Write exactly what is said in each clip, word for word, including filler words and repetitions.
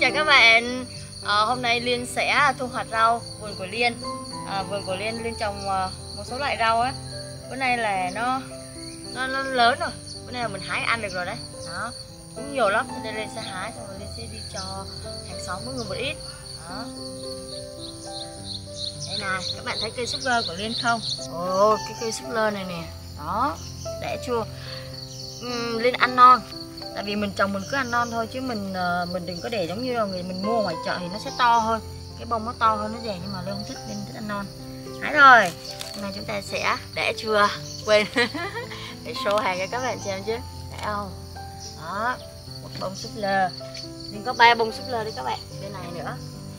chào các bạn. à, Hôm nay Liên sẽ thu hoạch rau vườn của Liên. à, Vườn của Liên Liên trồng uh, một số loại rau á. Bữa nay là nó nó, nó lớn rồi. Bữa nay là mình hái ăn được rồi đấy. Đó, cũng nhiều lắm. Nên Liên sẽ hái xong rồi Liên sẽ đi cho hàng xóm mỗi người một ít. Đó. Đây này, các bạn thấy cây súp lơ của Liên không? Ồ, cái cây súp lơ này nè. Đó, đẻ chưa? uhm, Liên ăn non. Tại vì mình trồng mình cứ ăn non thôi chứ mình mình đừng có để giống như là người mình mua ngoài chợ thì nó sẽ to hơn, cái bông nó to hơn, nó dày, nhưng mà Liên không thích, Liên thích ăn non. Hái rồi, hôm nay chúng ta sẽ đẻ chưa? Quên để show hàng cho các bạn xem chứ, đẻ không? Đó, một bông súp lơ, Liên có ba bông súp lơ đấy các bạn, bên này nữa.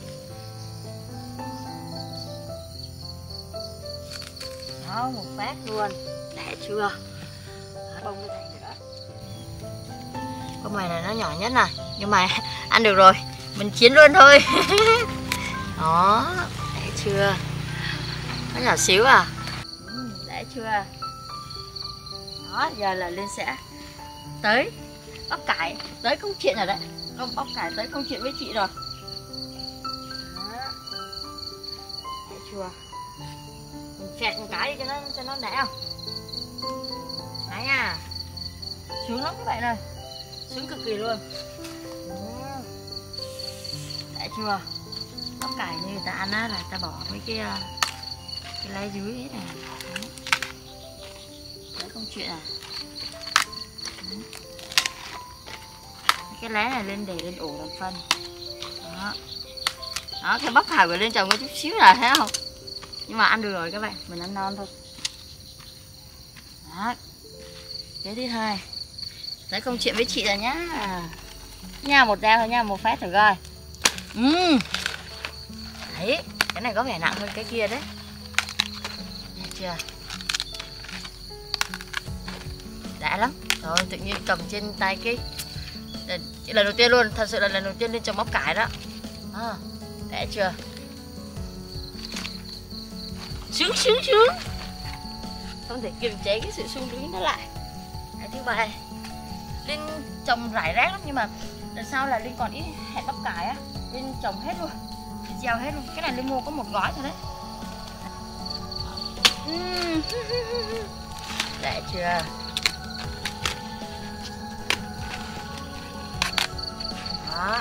Đó, một phát luôn, đẻ chưa? Đó, bông như này nữa. Con mày này nó nhỏ nhất này, nhưng mà ăn được rồi, mình chiến luôn thôi. Đó, đẻ chưa? Nó nhỏ xíu à? Ừ, đẻ chưa? Đó, giờ là Liên sẽ tới bắp cải, tới công chuyện rồi đấy. Con bắp cải tới công chuyện với chị rồi. Đó, đẻ chưa? Mình phẹt một cái đi cho nó cho nó đẻ không? Đấy à, sướng lắm các bạn ơi, sướng cực kỳ luôn. Đã chưa? Bắp cải như người ta ăn á là người ta bỏ mấy cái cái lá dưới hết này. Đấy công chuyện à. Cái lá này lên để lên ủ làm phân. Đó. Đó, cái bắp cải của Lên trồng có chút xíu là thấy không? Nhưng mà ăn được rồi các bạn, mình ăn non thôi. Đó. Cái thứ hai, tới công chuyện với chị rồi nhá. Nha, một dao thôi nha, một phát thử coi. uhm. Đấy, cái này có vẻ nặng hơn cái kia đấy. Thấy chưa? Đã lắm. Rồi tự nhiên cầm trên tay cái lần đầu tiên luôn, thật sự là lần đầu tiên lên trồng bắp cải đó. À, đã chưa? Sướng sướng sướng. Không thể kiềm chế cái sự sung sướng nó lại. Cái thứ ba, Linh trồng rải rác lắm, nhưng mà lần sau là Linh còn ít hạt bắp cải á, Linh trồng hết luôn, gieo hết luôn. Cái này Linh mua có một gói thôi đấy. uhm. Đã chưa? Đó.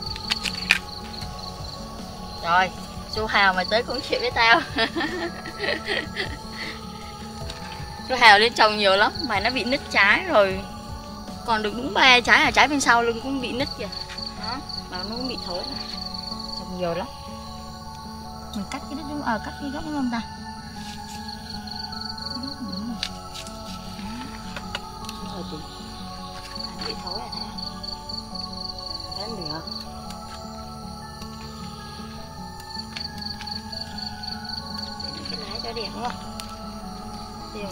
Rồi, Su Hào mày tới cũng chuyện với tao. Su Hào Linh trồng nhiều lắm, mà nó bị nứt trái rồi. Còn được đúng ba trái, là trái bên sau lưng cũng bị nứt kìa. Đó, mà nó cũng bị thối này. Trồng nhiều lắm. Mình cắt cái đất đúng, ờ à, cắt cái gốc đúng không ta? Rồi chị. Nó bị thối rồi thấy không? Đấy được. Để cái lá cho đẹp đúng không? Đều.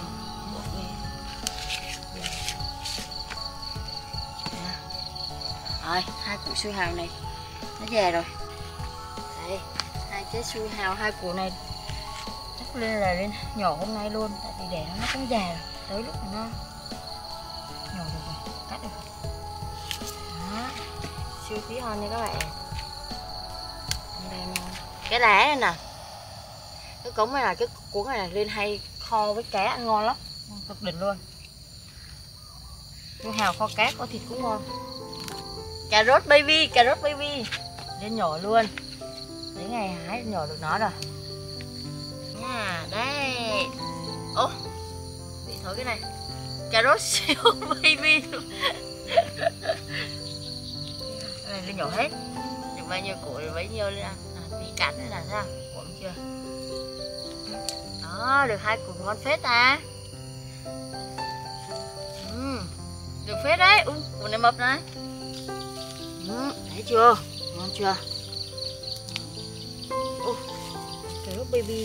Rồi, hai củ su hào này nó già rồi. Đây, hai trái su hào, hai củ này chắc lên là lên nhỏ hôm nay luôn, tại vì để nó cũng già rồi, tới lúc nó nhỏ được rồi, cắt được rồi. Đó, siêu tí hơn nha các bạn. Đây nè, cái lá này nè, cái cống này là cái cuốn này là lên hay kho với cá ăn ngon lắm, cực đỉnh luôn. Su hào kho cá có thịt cũng ngon. Cà rốt baby, cà rốt baby lên nhỏ luôn. Mấy ngày hái nhỏ được nó rồi nha. Đây. Ô, bị thối cái này. Cà rốt siêu baby luôn. Cái này lên nhỏ hết. Được bao nhiêu củ bấy nhiêu lên ăn. À, bị cắn này là sao? Ổn chưa? Đó, được hai củ ngon phết ta. Ừ, được phết đấy. Ừ, củ này mập này. Ừ, thấy chưa? Ngon chưa? Ồ, cà rốt baby.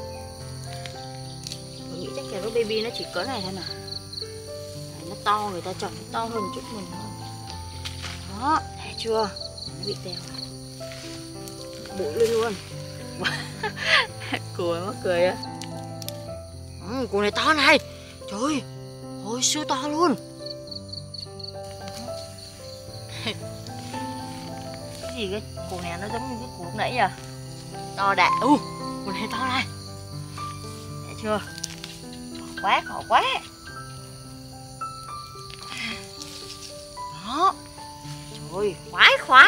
Mình nghĩ chắc cà rốt baby nó chỉ cỡ này thôi nè. Nó to, người ta trồng to hơn chút mình thôi. Đó, thấy chưa? Nó bị teo. Bụi lên luôn. Cười mắc cười á. Ừ, củ này to này. Trời ơi, ôi siêu to luôn. gì cái củ này nó giống như cái củ lúc nãy nhỉ? To đẻ. U, củ này to này. Thấy chưa? Ngọt quá, ngọt quá. Đó. Trời, khoái khoái.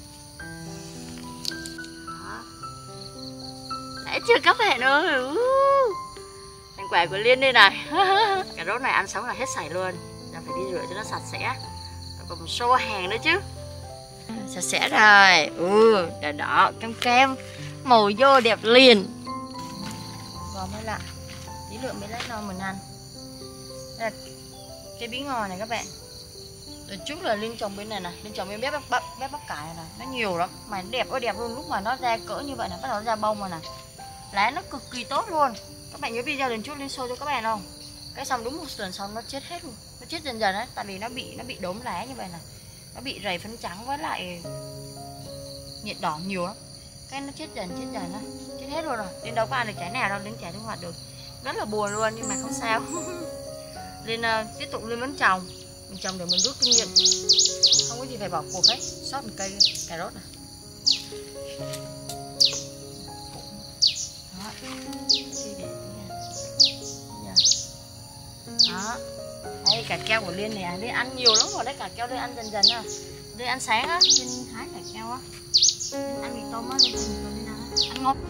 Đó. Thấy chưa các bạn ơi? Uh. Thành quả của Liên đây này. Cà rốt này ăn sống là hết sảy luôn. Giờ phải đi rửa cho nó sạch sẽ. Còn một xô hàng nữa chứ. Sạch sẽ rồi. Ừ, đỏ đỏ, kem kem. Màu vô đẹp liền. Gò mới lạ. Tí lượng mới lát no mình ăn. Đây là cái bí ngò này các bạn. Từ trước là Liên trồng bên này này, Liên trồng bên bếp bắp bếp bắp cải này, này nó nhiều lắm, mà nó đẹp ơi đẹp luôn. Lúc mà nó ra cỡ như vậy này, bắt đầu nó ra bông rồi này, lá nó cực kỳ tốt luôn. Các bạn nhớ video lần trước Liên show cho các bạn không? Cái xong đúng một tuần sau nó chết hết luôn, nó chết dần dần đấy, tại vì nó bị nó bị đốm lá như vậy này, nó bị rầy phấn trắng với lại nhiệt đỏ nhiều lắm. Cái nó chết dần chết dần đó, chết hết luôn rồi. Liên đâu có ăn được trái nào đâu, Liên chả thu hoạch được, rất là buồn luôn, nhưng mà không sao. Liên uh, tiếp tục Liên vẫn trồng. Mình trồng để mình rút kinh nghiệm, không có gì phải bỏ cuộc hết. Sót một cây cà rốt này. Đó. Đây cả keo của Liên này, Liên ăn nhiều lắm rồi đấy, cả keo Liên ăn dần dần à. Liên ăn sáng á, Liên hái cả keo á. Liên ăn mì tôm á, Liên ăn mì tôm Liên ăn, ăn ngon.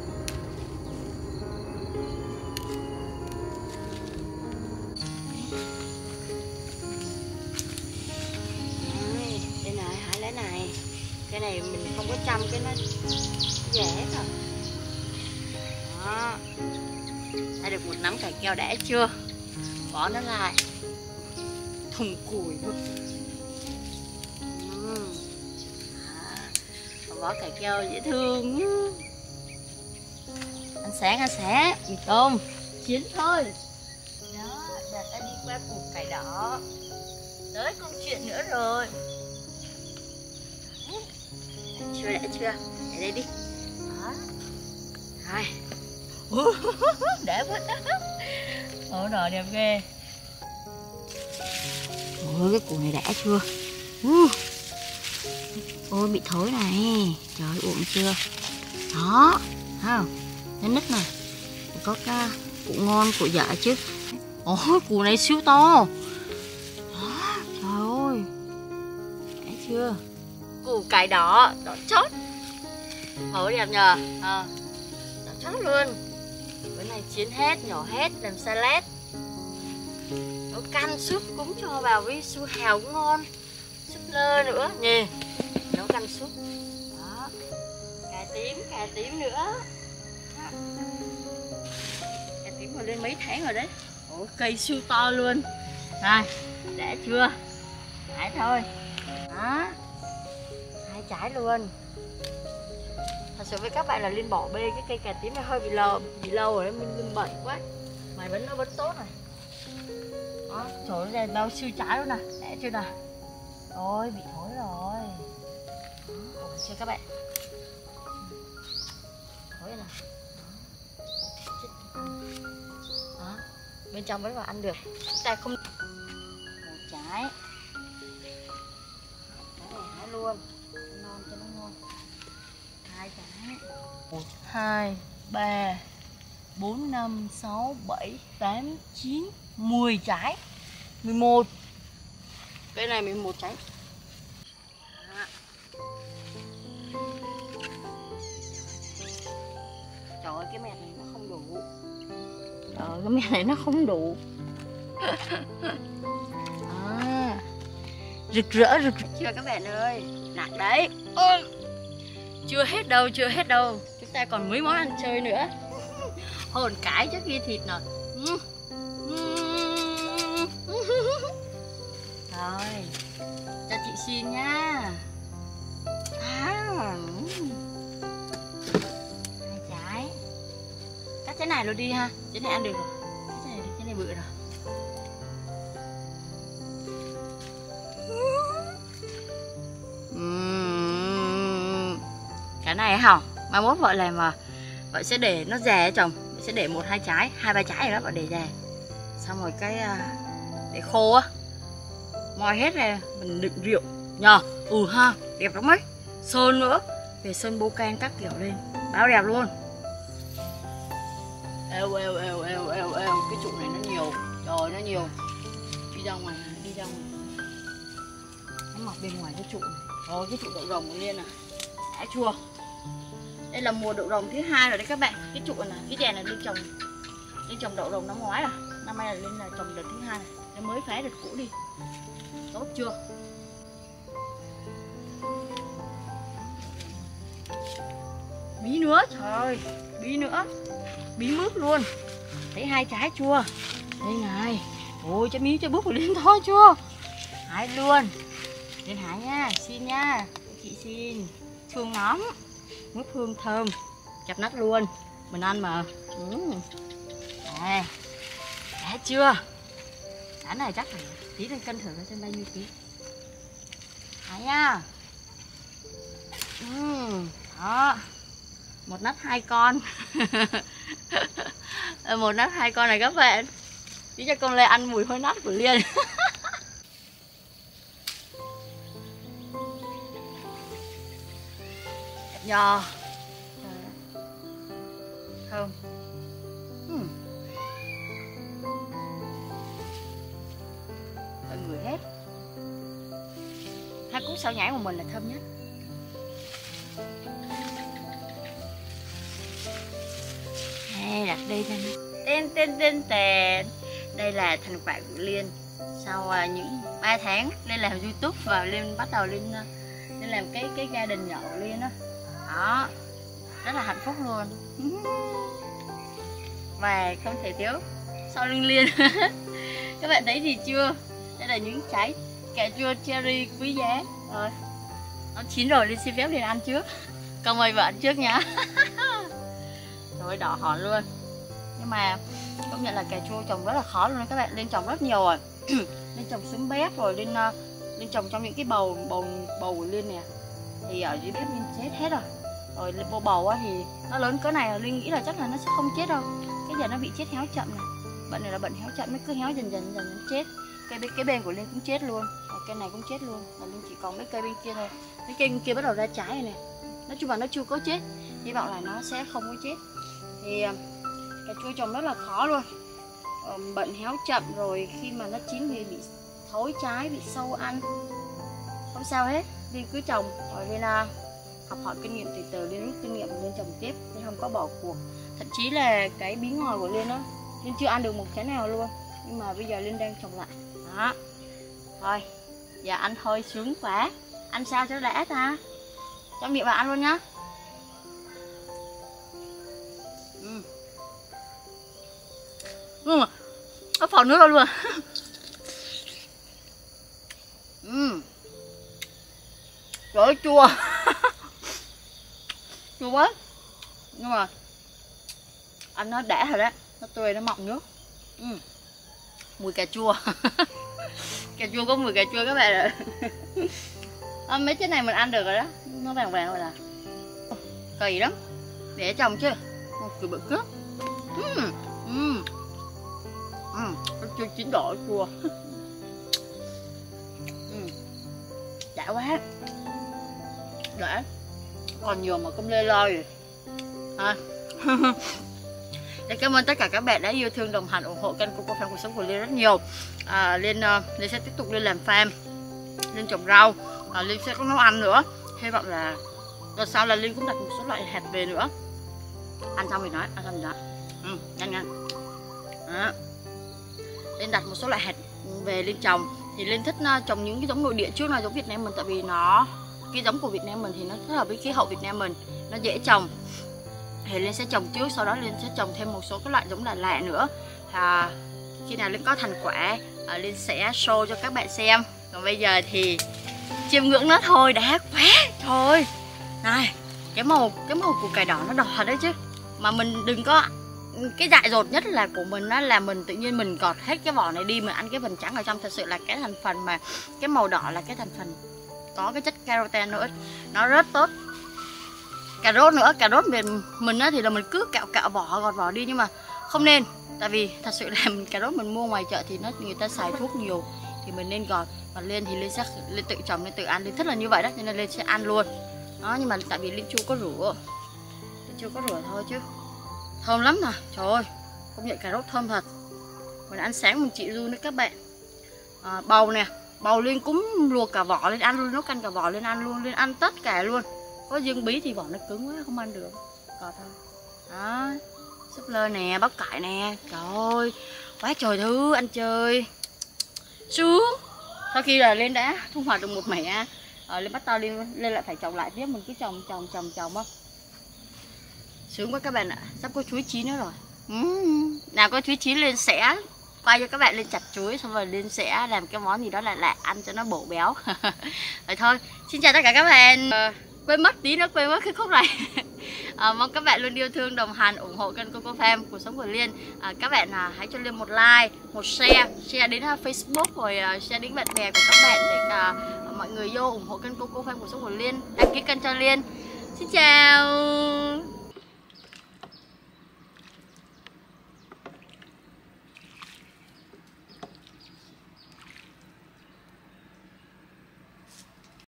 Này cái này mình không có chăm cái nó dễ rồi. Đó. Đã được một nắm cải keo đã chưa, bỏ nó lại thùng củi luôn. Ừ. Bỏ cải keo dễ thương. Ăn sáng ăn sáng mì tôm chín thôi. Đó, giờ ta đi qua củ cải đỏ, tới câu chuyện nữa rồi. Chưa đã chưa? Để đây đi. Đó. Rồi. Để quá. Ồ đỏ đẹp ghê. Ôi cái củ này đã chưa? Ôi bị thối này. Trời uổng chưa? Đó. Thấy không? Nó nứt này. Có cái củ ngon củ dở chứ. Ôi củ này siêu to. Đó. Trời ơi. Đã chưa? Củ cải đỏ, đỏ chót. Ôi đẹp nhờ. À, đỏ chót luôn. Bữa này chín hết, nhỏ hết, làm salad. Nấu canh súp cũng cho vào với su hào cũng ngon. Súp lơ nữa, nhìn. Nấu canh súp. Đó. Cà tím, cà tím nữa. Đó. Cà tím mà lên mấy tháng rồi đấy. Ủa, cây siêu to luôn. Rồi, đã chưa? Hãy thôi. Đó. Hai trái luôn. Thật sự với các bạn là Liên bỏ bê cái cây cà tím này hơi bị lâu, bị lâu rồi đấy, mình Liên bận quá. Mà vẫn nó vẫn tốt này. Đó, trời ơi, đây bao siêu trái luôn nè, đã chưa nè. Ôi, bị thối rồi. Đó, chưa các bạn. Thối rồi nè. Đó. Đó, bên trong vẫn vào ăn được. Chúng ta không. Một trái. Cái này hái luôn. Non cho nó ngon. Hai trái. Một, hai, ba, bốn, năm, sáu, bảy, tám, chín, mười trái. Mười một. Cái này mười một trái. Trời ơi cái mẹt này nó không đủ. Trời ơi cái mẹt này nó không đủ. À, rực rỡ rực rỡ chưa các bạn ơi, nặng đấy. Ôi, chưa hết đâu, chưa hết đâu, chúng ta còn mấy món ăn chơi nữa. Hồn cái trước khi thịt nè. Rồi, cho chị xin nhá. À, hai trái. Cắt trái này luôn đi ha, trái này ăn được rồi. Cắt trái này đi, trái này bự rồi. Cái này hả? Mai mốt vợ làm mà vợ sẽ để nó già chồng, sẽ để một hai trái, hai ba trái rồi đó vợ để già. Xong rồi cái để khô á, moi hết ra mình đựng rượu nhờ. Ừ ha, đẹp lắm ấy. sơn nữa, về sơn bô can các kiểu lên, bao đẹp luôn. Eo eo eo eo eo eo, cái trụ này nó nhiều, trời nó nhiều. Đi ra ngoài, đi ra ngoài. Nó mọc bên ngoài cái trụ này. Rồi cái trụ đậu rồng của Liên này, đã chưa? Đây là mùa đậu rồng thứ hai rồi đấy các bạn. Cái trụ này, cái chè này Liên trồng, Liên trồng đậu rồng năm ngoái rồi. Năm nay là Liên là trồng đợt thứ hai này, nó mới phá đợt cũ đi. Tốt chưa? Bí nữa, trời ơi, bí nữa, bí mướp luôn. Thấy hai trái chưa? Đây này, ôi trái miếng trái bút của Liên thôi chưa? Hái luôn, Liên hái nha, xin nha, chị xin. Thương lắm, mướp hương thơm, chặt nát luôn, mình ăn mà. Ừ. Đây, đã chưa? Trái này chắc phải tí lên cân thử xem bao nhiêu ký. Hái nha. Ừ, đó. Một nắp hai con. Một nắp hai con này các bạn, chứ cho con Lê ăn mùi hôi nát của Liên. Nhò thơm. uhm. Mọi người hết. Hai củ sao nhãn của mình là thơm nhất. Đây, đặt đây tên tên tên tên tên. Đây là thành quả của Liên sau uh, những ba tháng Liên làm YouTube và Liên bắt đầu Liên uh, Liên làm cái cái gia đình nhỏ của Liên đó. Đó, rất là hạnh phúc luôn. Và không thể thiếu sau lưng Liên. Các bạn thấy gì chưa? Đây là những trái cà chua cherry quý giá. Rồi, nó chín rồi, Liên xin phép Liên ăn trước. Con mời vợ ăn trước nha. Rồi đỏ hòn luôn. Nhưng mà công nhận là cà chua trồng rất là khó luôn đó các bạn. Liên trồng rất nhiều rồi. Liên trồng xứng bếp rồi, Liên uh, Liên trồng trong những cái bầu bầu bầu của Liên nè. Thì ở dưới bếp Liên chết hết rồi. Rồi bầu bầu á thì nó lớn cỡ này, Liên nghĩ là chắc là nó sẽ không chết đâu. Cái giờ nó bị chết héo chậm này. Bệnh này là bệnh héo chậm, nó cứ héo dần dần dần nó chết. Cây cái bên của Liên cũng chết luôn. Và cây này cũng chết luôn. Và Liên chỉ còn mấy cây bên kia thôi. Mấy cây bên kia bắt đầu ra trái này nè. Nói chung là nó chưa có chết. Hy vọng là nó sẽ không có chết. Thì cà chua trồng rất là khó luôn. ờ, Bệnh héo chậm rồi khi mà nó chín thì bị thối trái, bị sâu ăn. Không sao hết, Liên cứ trồng. Rồi Liên uh, học hỏi kinh nghiệm từ từ, Liên rút kinh nghiệm Liên trồng tiếp, Liên không có bỏ cuộc. Thậm chí là cái bí ngòi của Liên đó, Liên chưa ăn được một cái nào luôn. Nhưng mà bây giờ Liên đang trồng lại. Đó. Thôi, giờ ăn thôi sướng quá. Ăn sao cho đã ta. Cho miệng vào ăn luôn nhá. Ừ. Ừ. Nó phọt nước ra luôn. Ừ. Trời ơi chua. Chua quá. Nhưng mà ăn nó đã rồi đó. Nó tươi, nó mọng nước. Ừ. Mùi cà chua. Cà chua có mùi cà chua các bạn ạ. À, mấy cái này mình ăn được rồi đó. Nó vàng vàng rồi là kỳ lắm. Để trồng chứ. Một kiểu bự cướp. Ừ. Ừ. Ừ. Nó chưa chín đỏ chua. Ừ. Đã quá. Đã. Còn nhiều mà không lê loi rồi. À. Để cảm ơn tất cả các bạn đã yêu thương, đồng hành, ủng hộ kênh Coco Farm cuộc sống của Liên rất nhiều. à, Liên uh, Liên sẽ tiếp tục Liên làm farm, Liên trồng rau, à, Liên sẽ có nấu ăn nữa. Hy vọng là đợt sau là Liên cũng đặt một số loại hạt về nữa. Ăn xong thì nói, ăn xong thì nói. Ừ, nhanh nhanh. Đó. Liên đặt một số loại hạt về Liên trồng. Thì Liên thích uh, trồng những cái giống nội địa trước là giống Việt Nam mình, tại vì nó cái giống của Việt Nam mình thì nó rất hợp với khí hậu Việt Nam mình, nó dễ trồng. Thì Liên sẽ trồng trước, sau đó Liên sẽ trồng thêm một số các loại giống lạ lạ nữa. à, Khi nào Liên có thành quả, à, Liên sẽ show cho các bạn xem. Còn bây giờ thì chiêm ngưỡng nó thôi, đã quá. Trời ơi, này, cái màu cái màu củ cải đỏ nó đỏ thật đấy chứ. Mà mình đừng có, cái dại dột nhất là của mình á, là mình tự nhiên mình gọt hết cái vỏ này đi, mình ăn cái phần trắng ở trong. Thật sự là cái thành phần mà cái màu đỏ là cái thành phần có cái chất carotenoid, nó rất tốt. Cà rốt nữa, cà rốt mình mình á thì là mình cứ cạo cạo vỏ, gọt vỏ đi, nhưng mà không nên. Tại vì thật sự là mình, cà rốt mình mua ngoài chợ thì nó người ta xài thuốc nhiều, thì mình nên gọt. Còn Liên thì Liên sẽ Liên tự trồng, Liên tự ăn, Liên thích là như vậy đó, cho nên Liên sẽ ăn luôn. Đó, nhưng mà tại vì Liên chưa có rửa, Liên chưa có rửa thôi chứ thơm lắm nè. Trời ơi, công nhận cà rốt thơm thật. Mình ăn sáng mình chị luôn đấy các bạn. À, bầu nè, bầu Liên cũng luộc cả vỏ lên ăn luôn, nấu canh cả vỏ lên ăn luôn, Liên ăn tất cả luôn. Có riêng bí thì vỏ nó cứng quá không ăn được, còn thôi. Đó, súp lơ nè, bắp cải nè, trời ơi, quá trời thứ ăn chơi sướng. Sau khi là Liên đã thu hoạch được một mẻ, à, Liên bắt tay Liên lên lại phải trồng lại tiếp, mình cứ trồng trồng trồng trồng á, sướng quá các bạn ạ. Sắp có chuối chín nữa rồi. uhm. Nào có chuối chín Liên sẽ quay cho các bạn Liên chặt chuối, xong rồi Liên sẽ làm cái món gì đó lạ lạ ăn cho nó bổ béo. Vậy thôi, xin chào tất cả các bạn. À, quên mất tí nữa quên mất cái khúc này. À, mong các bạn luôn yêu thương, đồng hành, ủng hộ kênh Coco Farm cuộc sống của Liên. À, các bạn à, hãy cho Liên một like, một share, share đến uh, Facebook, rồi uh, share đến bạn bè của các bạn để uh, mọi người vô ủng hộ kênh Coco Farm cuộc sống của Liên, đăng ký kênh cho Liên. Xin chào.